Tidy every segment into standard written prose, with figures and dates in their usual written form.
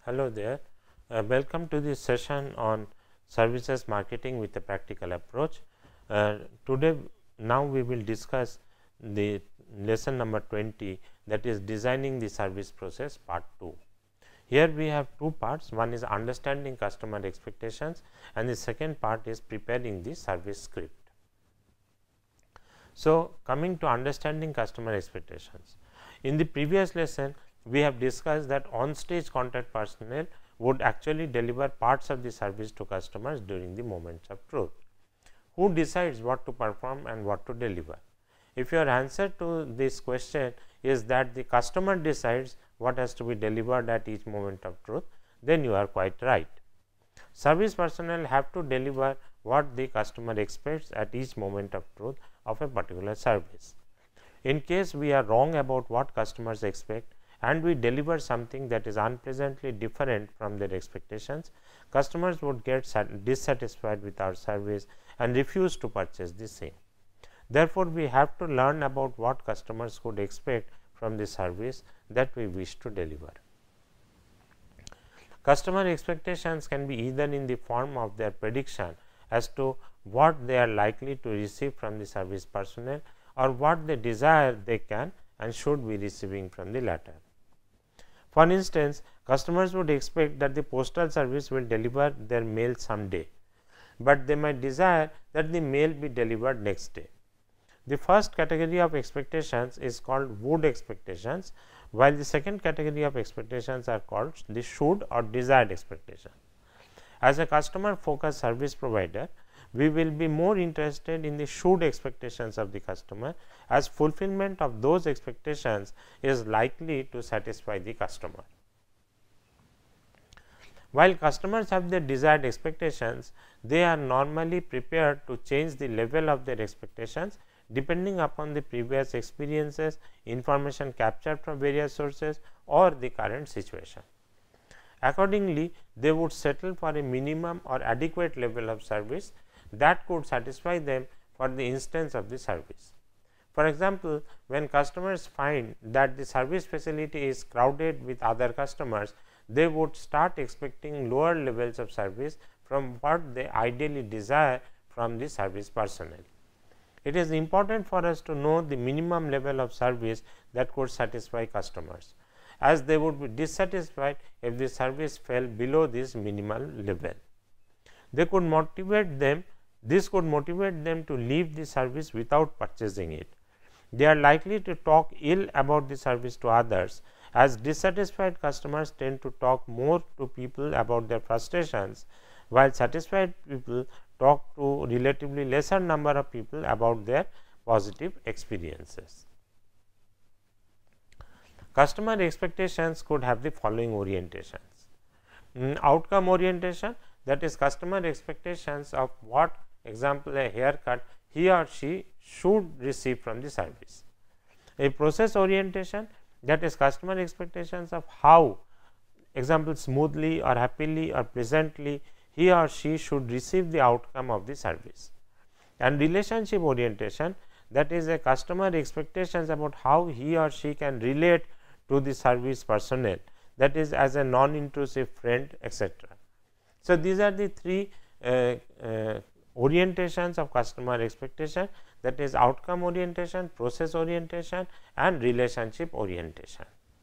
Hello there. Welcome to this session on services marketing with a practical approach. Today, now we will discuss the lesson number 20, that is designing the service process part 2. Here we have two parts. One is understanding customer expectations and the second part is preparing the service script. So, coming to understanding customer expectations. In the previous lesson, we have discussed that on-stage contact personnel would actually deliver parts of the service to customers during the moments of truth. Who decides what to perform and what to deliver? If your answer to this question is that the customer decides what has to be delivered at each moment of truth, then you are quite right. Service personnel have to deliver what the customer expects at each moment of truth of a particular service. In case we are wrong about what customers expect and we deliver something that is unpleasantly different from their expectations, customers would get dissatisfied with our service and refuse to purchase the same. Therefore, we have to learn about what customers could expect from the service that we wish to deliver. Customer expectations can be either in the form of their prediction as to what they are likely to receive from the service personnel or what they desire they can and should be receiving from the latter. For instance, customers would expect that the postal service will deliver their mail someday, but they might desire that the mail be delivered next day. The first category of expectations is called would expectations, while the second category of expectations are called the should or desired expectations. As a customer focused service provider, we will be more interested in the should expectations of the customer, as fulfillment of those expectations is likely to satisfy the customer. While customers have their desired expectations, they are normally prepared to change the level of their expectations depending upon the previous experiences, information captured from various sources or the current situation. Accordingly, they would settle for a minimum or adequate level of service that could satisfy them for the instance of the service. For example, when customers find that the service facility is crowded with other customers, they would start expecting lower levels of service from what they ideally desire from the service personnel. It is important for us to know the minimum level of service that could satisfy customers, as they would be dissatisfied if the service fell below this minimal level. This could motivate them to leave the service without purchasing it. They are likely to talk ill about the service to others, as dissatisfied customers tend to talk more to people about their frustrations, while satisfied people talk to relatively lesser number of people about their positive experiences. Customer expectations could have the following orientations. Outcome orientation, that is customer expectations of what, example a haircut, he or she should receive from the service. A process orientation, that is customer expectations of how, example smoothly or happily or pleasantly he or she should receive the outcome of the service. And relationship orientation, that is a customer expectations about how he or she can relate to the service personnel, that is as a non-intrusive friend, etc. So, these are the three orientations of customer expectation, that is outcome orientation, process orientation and relationship orientation.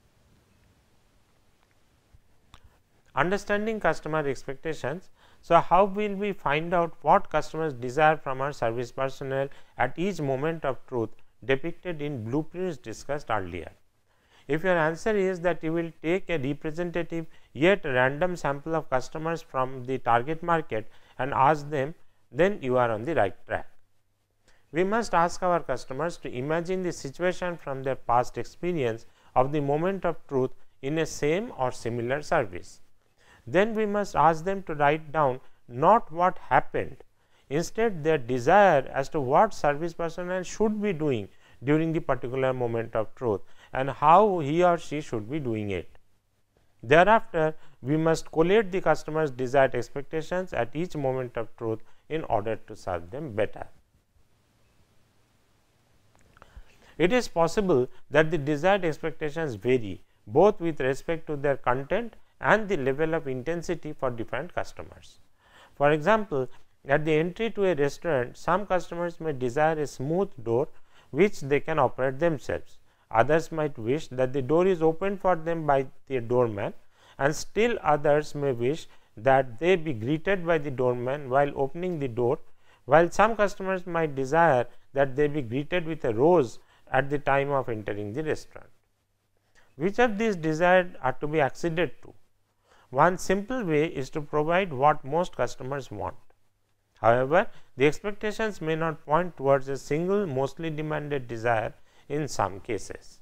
Understanding customer expectations. So, how will we find out what customers desire from our service personnel at each moment of truth depicted in blueprints discussed earlier? If your answer is that you will take a representative yet random sample of customers from the target market and ask them, then you are on the right track. We must ask our customers to imagine the situation from their past experience of the moment of truth in a same or similar service. Then we must ask them to write down not what happened, instead their desire as to what service personnel should be doing during the particular moment of truth and how he or she should be doing it. Thereafter, we must collate the customer's desired expectations at each moment of truth in order to serve them better. It is possible that the desired expectations vary both with respect to their content and the level of intensity for different customers. For example, at the entry to a restaurant, some customers may desire a smooth door which they can operate themselves. Others might wish that the door is opened for them by the doorman, and still others may wish that they be greeted by the doorman while opening the door, while some customers might desire that they be greeted with a rose at the time of entering the restaurant. Which of these desires are to be acceded to? One simple way is to provide what most customers want. However, the expectations may not point towards a single mostly demanded desire in some cases.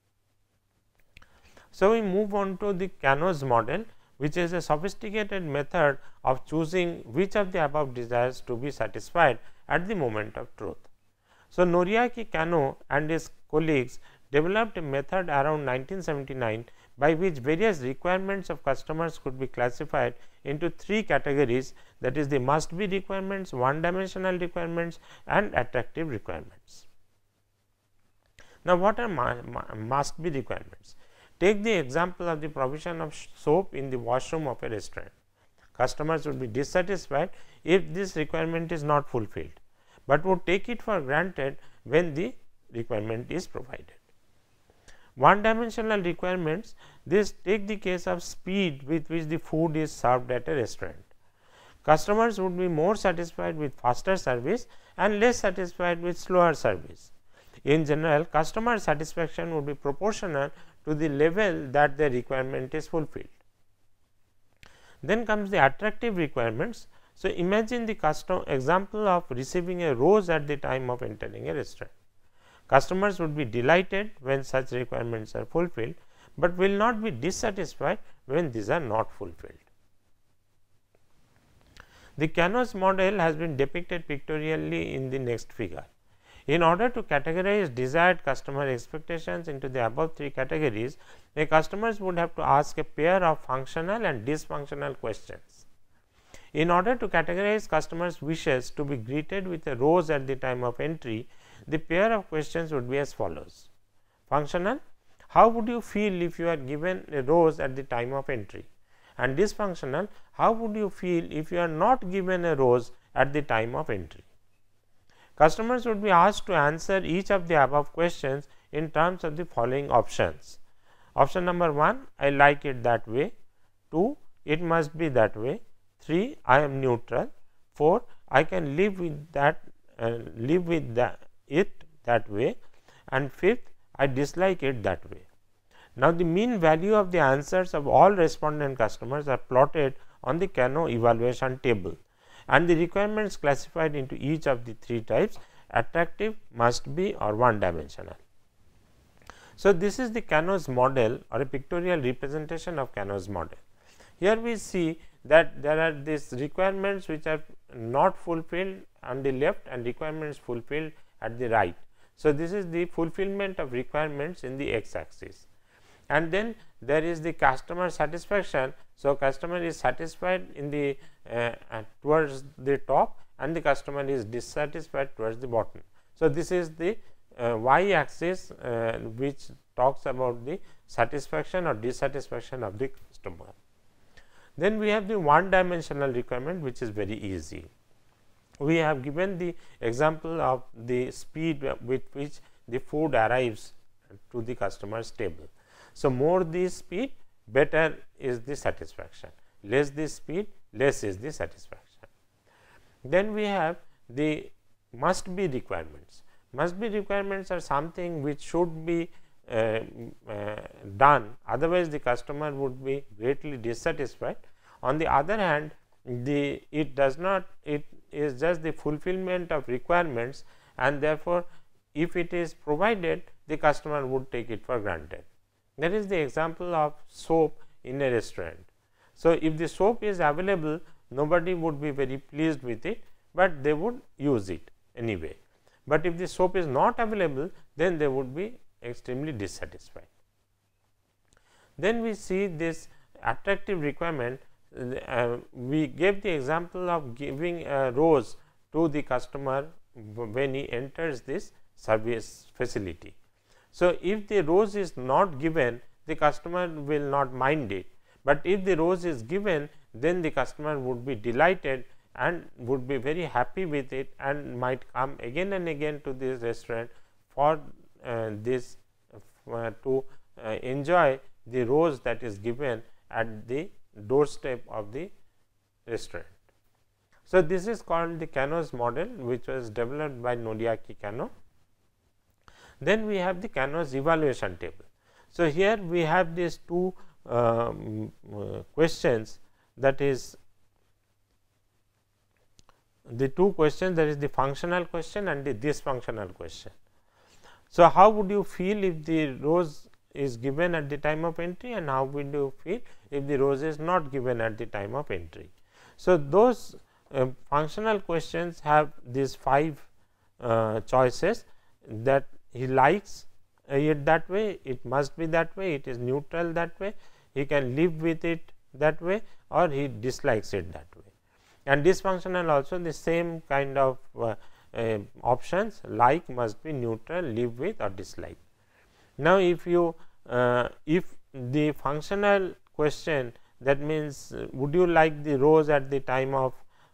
So, we move on to the Kano's model, which is a sophisticated method of choosing which of the above desires to be satisfied at the moment of truth. So, Noriaki Kano and his colleagues developed a method around 1979 by which various requirements of customers could be classified into three categories, that is the must be requirements, one dimensional requirements and attractive requirements. Now, what are must be requirements? Take the example of the provision of soap in the washroom of a restaurant. Customers would be dissatisfied if this requirement is not fulfilled, but would take it for granted when the requirement is provided. One dimensional requirements, this take the case of speed with which the food is served at a restaurant. Customers would be more satisfied with faster service and less satisfied with slower service. In general, customer satisfaction would be proportional to the level that the requirement is fulfilled. Then comes the attractive requirements. So, imagine the example of receiving a rose at the time of entering a restaurant. Customers would be delighted when such requirements are fulfilled, but will not be dissatisfied when these are not fulfilled. The Kano's model has been depicted pictorially in the next figure. In order to categorize desired customer expectations into the above three categories, the customers would have to ask a pair of functional and dysfunctional questions. In order to categorize customers' wishes to be greeted with a rose at the time of entry, the pair of questions would be as follows. Functional: how would you feel if you are given a rose at the time of entry? And dysfunctional: how would you feel if you are not given a rose at the time of entry? Customers would be asked to answer each of the above questions in terms of the following options. Option number 1, I like it that way. 2, it must be that way. 3, I am neutral. 4, I can live with that, it that way. And 5th, I dislike it that way. Now, the mean value of the answers of all respondent customers are plotted on the Kano evaluation table, and the requirements classified into each of the three types: attractive, must be, or one dimensional. So, this is the Kano's model or a pictorial representation of Kano's model. Here we see that there are these requirements which are not fulfilled on the left and requirements fulfilled at the right. So, this is the fulfillment of requirements in the x axis, and then there is the customer satisfaction. So, customer is satisfied in the towards the top, and the customer is dissatisfied towards the bottom. So, this is the y axis which talks about the satisfaction or dissatisfaction of the customer. Then we have the one dimensional requirement, which is very easy. We have given the example of the speed with which the food arrives to the customer's table. So, more the speed, better is the satisfaction, less the speed, less is the satisfaction. Then we have the must be requirements. Must be requirements are something which should be done, otherwise the customer would be greatly dissatisfied. On the other hand, it does not, it is just the fulfillment of requirements, and therefore, if it is provided, the customer would take it for granted. That is the example of soap in a restaurant. So, if the soap is available, nobody would be very pleased with it, but they would use it anyway. But if the soap is not available, then they would be extremely dissatisfied. Then we see this attractive requirement. We gave the example of giving a rose to the customer when he enters this service facility. So, if the rose is not given, the customer will not mind it, but if the rose is given, then the customer would be delighted and would be very happy with it and might come again and again to this restaurant for this to enjoy the rose that is given at the doorstep of the restaurant. So, this is called the Kano's model, which was developed by Noriaki Kano. Then we have the Kano's evaluation table. So, here we have these two questions, that is the two questions, that is the functional question and the dysfunctional question. So, how would you feel if the rose is given at the time of entry, and how would you feel if the rose is not given at the time of entry? So, those functional questions have these 5 choices, that he likes it that way, it must be that way, it is neutral that way, he can live with it that way, or he dislikes it that way. And dysfunctional also the same kind of options, like, must be, neutral, live with, or dislike. Now, if you if the functional question, that means would you like the rose at the time of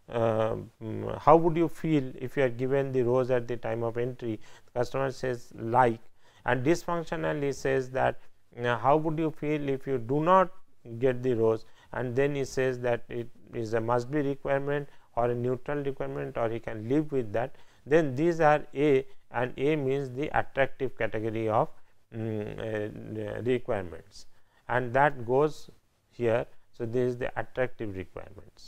how would you feel if you are given the rose at the time of entry, the customer says like, and dysfunctionally says that how would you feel if you do not get the rose, and then he says that it is a must be requirement or a neutral requirement, or he can live with that. Then these are A, and A means the attractive category of requirements, and that goes here. So, this is the attractive requirements.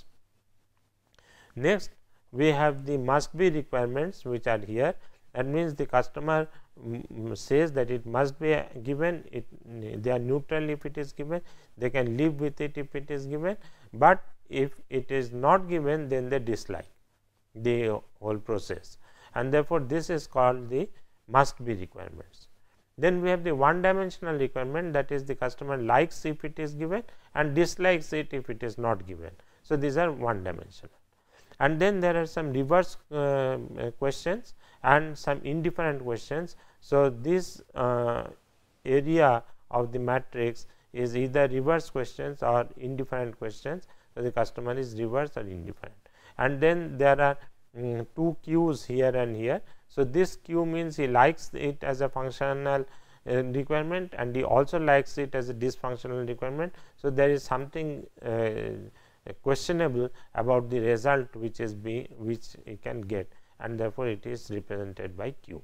Next, we have the must be requirements, which are here. That means the customer says that it must be given, they are neutral if it is given, they can live with it if it is given, but if it is not given, then they dislike the whole process, and therefore, this is called the must be requirements. Then we have the one dimensional requirement, that is the customer likes if it is given and dislikes it if it is not given. So, these are one dimensional. And then there are some reverse questions and some indifferent questions. So, this area of the matrix is either reverse questions or indifferent questions. So, the customer is reverse or indifferent. And then there are 2 Qs here and here. So, this Q means he likes it as a functional requirement, and he also likes it as a dysfunctional requirement. So, there is something questionable about the result which is which he can get, and therefore, it is represented by Q.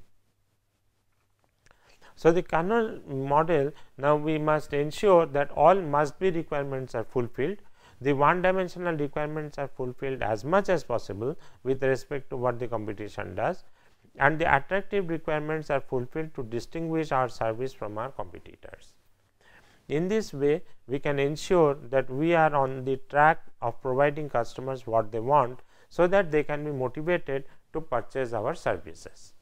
So, the Kano model, now we must ensure that all must be requirements are fulfilled. The one dimensional requirements are fulfilled as much as possible with respect to what the competition does, and the attractive requirements are fulfilled to distinguish our service from our competitors. In this way, we can ensure that we are on the track of providing customers what they want, so that they can be motivated to purchase our services.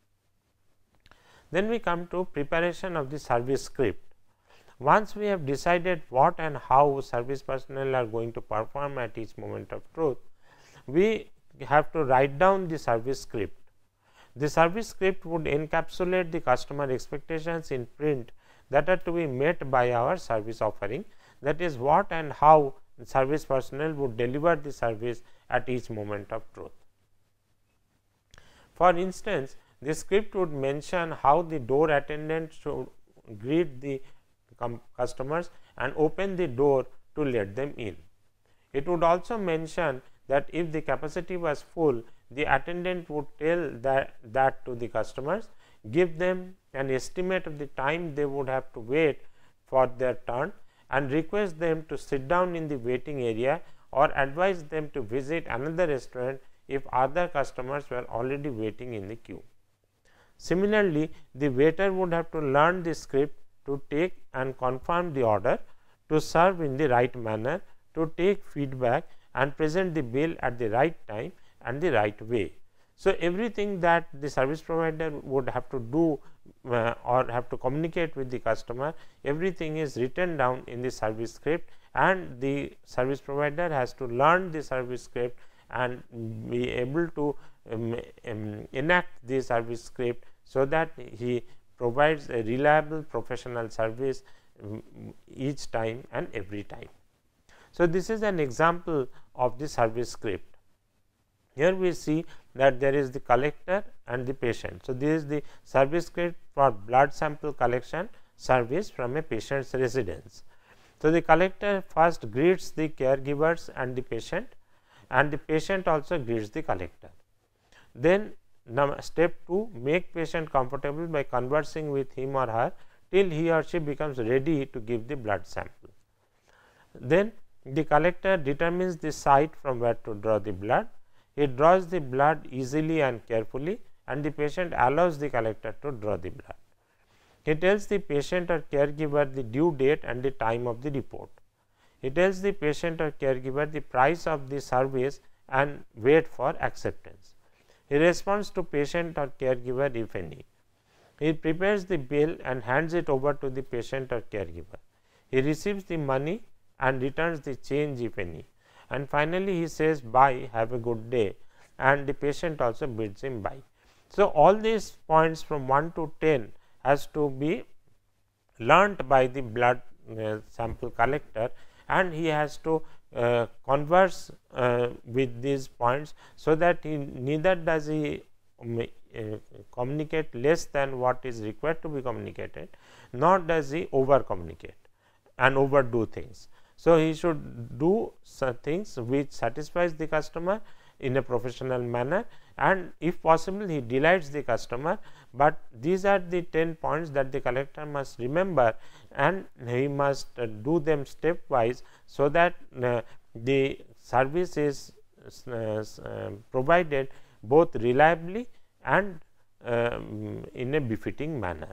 Then we come to preparation of the service script. Once we have decided what and how service personnel are going to perform at each moment of truth, we have to write down the service script. The service script would encapsulate the customer expectations in print that are to be met by our service offering, that is what and how the service personnel would deliver the service at each moment of truth. For instance, the script would mention how the door attendant should greet the customers and open the door to let them in. It would also mention that if the capacity was full, the attendant would tell that to the customers, give them an estimate of the time they would have to wait for their turn, and request them to sit down in the waiting area, or advise them to visit another restaurant if other customers were already waiting in the queue. Similarly, the waiter would have to learn the script to take and confirm the order, to serve in the right manner, to take feedback and present the bill at the right time and the right way. So, everything that the service provider would have to do or have to communicate with the customer, everything is written down in the service script, and the service provider has to learn the service script and be able to enact the service script, so that he provides a reliable professional service each time and every time. So, this is an example of the service script. Here we see that there is the collector and the patient. So, this is the service script for blood sample collection service from a patient's residence. So, the collector first greets the caregivers and the patient also greets the collector. Then step 2, make patient comfortable by conversing with him or her till he or she becomes ready to give the blood sample. Then the collector determines the site from where to draw the blood. He draws the blood easily and carefully, and the patient allows the collector to draw the blood. He tells the patient or caregiver the due date and the time of the report. He tells the patient or caregiver the price of the service and wait for acceptance. He responds to patient or caregiver if any. He prepares the bill and hands it over to the patient or caregiver. He receives the money and returns the change if any. And finally, he says bye, have a good day, and the patient also bids him bye. So, all these points from 1 to 10 has to be learnt by the blood sample collector, and he has to converse with these points, so that neither does he communicate less than what is required to be communicated, nor does he over communicate and overdo things. So, he should do things which satisfies the customer in a professional manner, and if possible he delights the customer, but these are the 10 points that the collector must remember, and he must do them stepwise, so that the service is provided both reliably and in a befitting manner.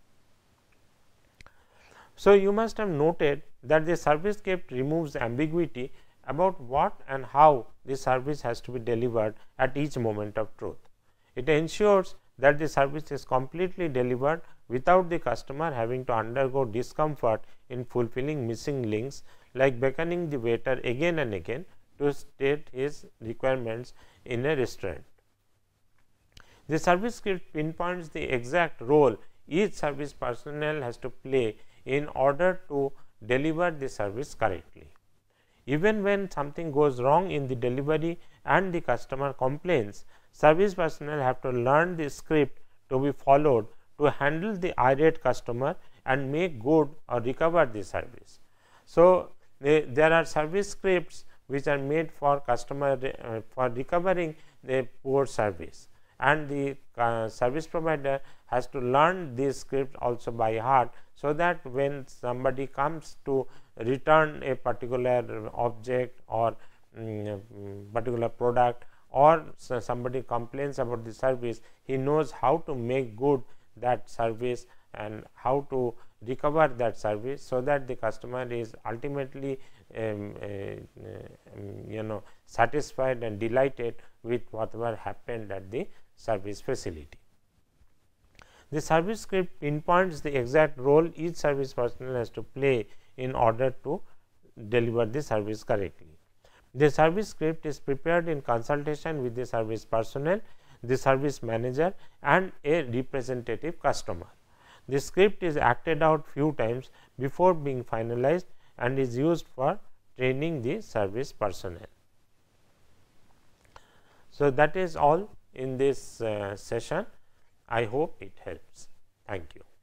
So, you must have noted that the service script removes ambiguity about what and how the service has to be delivered at each moment of truth. It ensures that the service is completely delivered without the customer having to undergo discomfort in fulfilling missing links, like beckoning the waiter again and again to state his requirements in a restaurant. The service script pinpoints the exact role each service personnel has to play in order to deliver the service correctly. Even when something goes wrong in the delivery and the customer complains, service personnel have to learn the script to be followed to handle the irate customer and make good or recover the service. So, there are service scripts which are made for customer for recovering the poor service, and the service provider has to learn this script also by heart, so that when somebody comes to return a particular object or particular product, or somebody complains about the service, he knows how to make good that service and how to recover that service, so that the customer is ultimately satisfied and delighted with whatever happened at the service facility. The service script pinpoints the exact role each service personnel has to play in order to deliver the service correctly. The service script is prepared in consultation with the service personnel, the service manager, and a representative customer. The script is acted out few times before being finalized and is used for training the service personnel. So, that is all in this session. I hope it helps. Thank you.